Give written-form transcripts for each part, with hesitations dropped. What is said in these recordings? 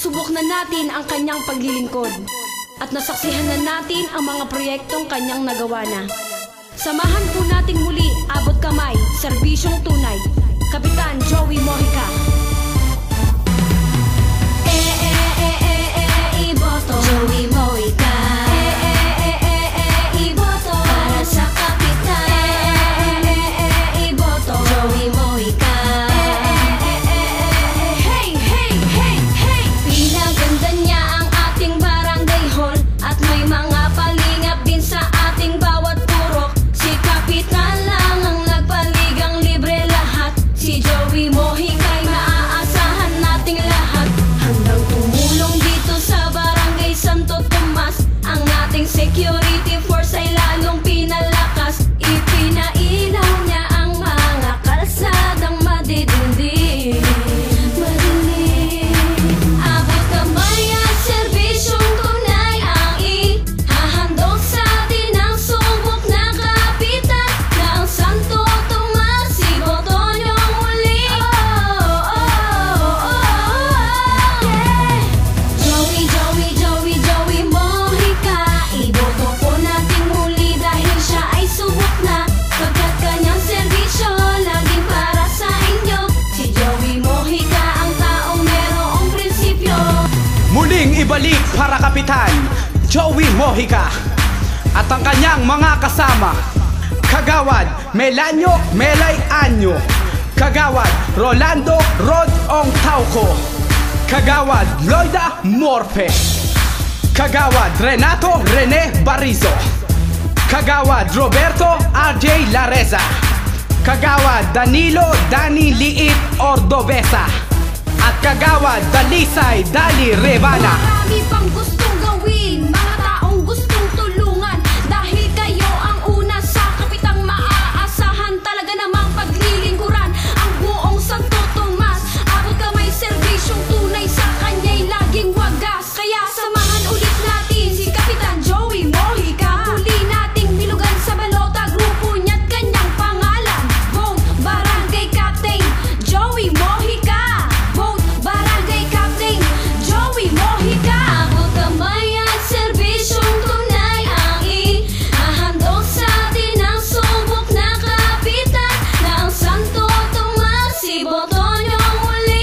Nasubok na natin ang kanyang paglilingkod at nasaksihan na natin ang mga proyektong kanyang nagawa na. Samahan po nating muli, abot kamay, serbisyong tunay, Kapitan Joey Mojica. Iboto Joey Mojica. Iboto para sa kapitan. Iboto Joey Mojica. Hey, hey, hey, hey! Pinaganda niya ang ating barangay hall at may mga palingap din sa ating bawat purok. Si kapitan lang ang nagpaligang libre lahat. Si Joey Mojica ay maaasahan nating lahat. Hanggang tumulong dito sa barangay Santo Tomas, ang ating security force ay lalong pinalakas. Ipinailaw niya ang mga kalsadang madidilim. Abot kamay at serbisyong tunay ang ihahandog sa atin ang subok na kapitan ng Santo Tomas. Iboto niyong muli. Joey Mojica. Iboto po natin muli dahil siya ay subok na, pagkat kanyang serbisyo laging para sa inyo. Si Joey Mojica ang taong merong prinsipyo. Muling ibalik para Kapitan Joey Mojica at ang kanyang mga kasama: Kagawad Melanio Melay Anyo, Kagawad Rolando Rod Ong Tauco, Kagawad Loida Morfe, Kagawad Renato Rene Barizo, Kagawad Roberto RJ Lareza, Kagawad Danilo Dani Liit Ordovesa, at Kagawad Dalisay Dali Rebana. Marami pang gustong gawin, mga taong gustong tulungan, dahil kayo ang una sa kapitang maaasahan. Talaga namang paglilingkuran ang buong Santo Tomas. Abot kamay, serbisyong tunay sa kanya'y laging wagas. Kaya samahan ulit natin si Kapitan Joey Mojica. Huli nating bilugan sa balota, grupo niya't kanyang pangalan. Vote Barangay Captain Joey Mojica. Vote Barangay Captain Joey Mojica. Abot kamay at serbisyong tunay ang ihahandog sa atin ang subok na kapitan ng Santo Tomas. Iboto niyong muli.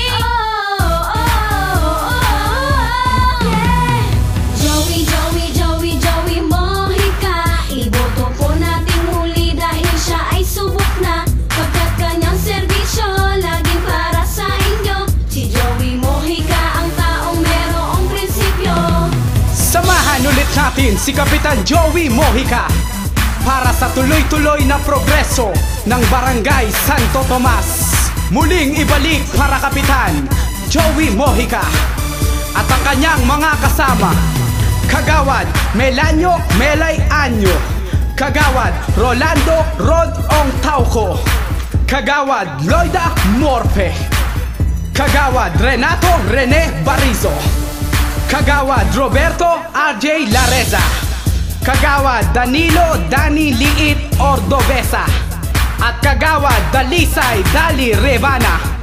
Joey Mojica. Iboto po natin muli dahil siya ay subok na, pagkat kanyang serbisyo laging para sa inyo. Si Joey Mojica ang taong merong prinsipyo. Samahan ulit natin si Kapitan Joey Mojica para sa tuloy-tuloy na progreso ng Barangay Santo Tomas. Muling ibalik para Kapitan Joey Mojica at ang kanyang mga kasama: Kagawad Melanio Melay Anyo, Kagawad Rolando Rod Ong Tauco, Kagawad Loida Morfe, Kagawad Renato Rene Barizo, Kagawad Roberto RJ Lareza, Kagawad Danilo Dani Liit Ordovesa, at Kagawad Dalisay Dali Rebana.